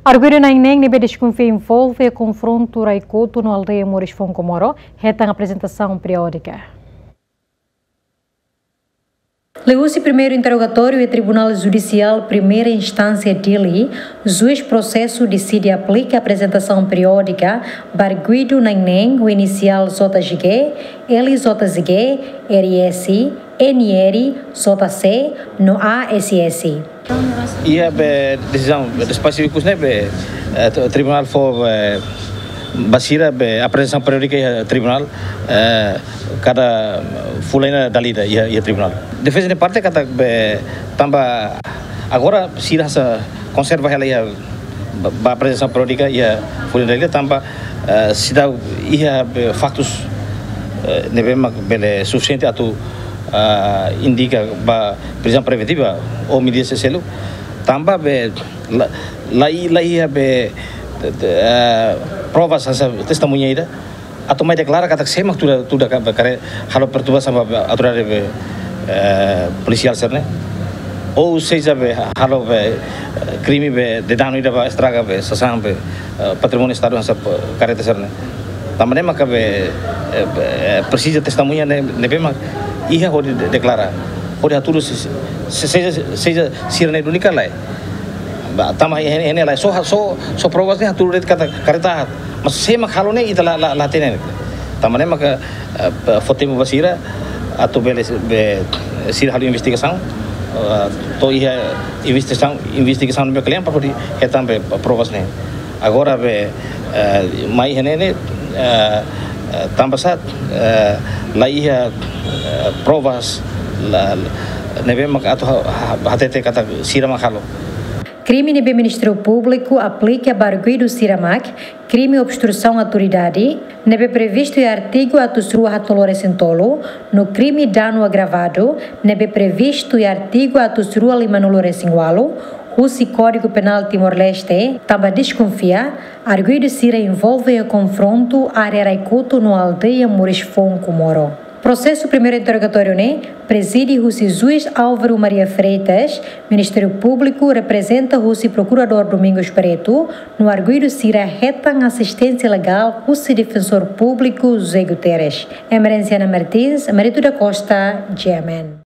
Arguido na Ineng, nebe desconfia envolve o confronto Raicoto no aldeia Mores Foncomoro, reta a apresentação periódica. Leu-se primeiro interrogatório e Tribunal Judicial Primeira Instância dele, juiz processo decide aplica a apresentação periódica Barguido na Ineng, o inicial JGG, LJZG, RS, NR, JC, no ASS. Ia decisão específicos né tribunal for basira apresentação periódica tribunal cada fulana dalida ia tribunal defesa de parte kata tambah agora se essa conserva ela ia apresentação periódica ia fulana dalida tambah se dá ia factos nebema bele suficiente atau indica prisão preventiva ou medidas de selo tambah lá provas essa testemunha ida atau mais declara kata semak tuda kare halo pertuba sama autoridade policial serne ou seja halo crime de dano ida estraga sasang patrimônio estado essa careta serne também maka precisa testemunha nebema ia pode declarar pode tudo seja sirene única lá tambah ini lah so provas ni tudo kata kareta mas semak halo ni ita la tenen tambah maka foto basira atau sir halo investigação to ia investigação be kalian pode etam be provas ni agora mai ini tambah saat lá ia provas nebe maka atau hatete kata sirama halo. Crime nebe Ministério Público aplica Barguido Siramac, crime obstrução à autoridade, nebe previsto em artigo atusrua hatolore sentolo, no crime dano agravado, nebe previsto em artigo atusrua limanolore singualo, o Código Penal Timor-Leste também desconfia, Arguido Sira envolve o confronto área Raicoto no aldeia Mores Foncomoro. Processo primeiro interrogatório preside o juiz Álvaro Maria Freitas, Ministério Público representa o procurador Domingos Preto, no Arguido Sira retam assistência legal o defensor público José Guterres. Emerenciana Martins, Marito da Costa, GMN.